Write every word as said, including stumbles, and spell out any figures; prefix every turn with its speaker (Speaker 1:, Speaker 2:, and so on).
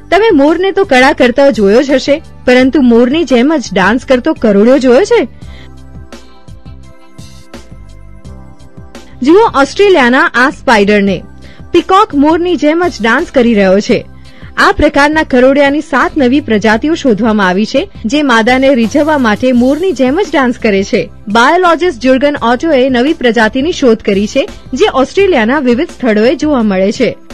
Speaker 1: તમે મોરને તો કળા કરતા જોયો જ હશે, પરંતુ મોરની જેમ જ ડાન્સ કરતો કરોડિયો જોયો છે? જુઓ ઓસ્ટ્રેલિયાના આ સ્પાઈડરને. પીકોક મોરની જેમ જ ડાન્સ કરી રહ્યો છે. આ પ્રકારના કરોડિયાની સાત નવી પ્રજાતિઓ શોધવામાં આવી છે, જે માદાને રીઝવવા માટે મોરની જેમ જ ડાન્સ કરે છે. બાયોલોજીસ્ટ જુર્ગન ઓટોએ નવી પ્રજાતિની શોધ કરી છે, જે ઓસ્ટ્રેલિયાના વિવિધ સ્થળોએ જોવા મળે છે.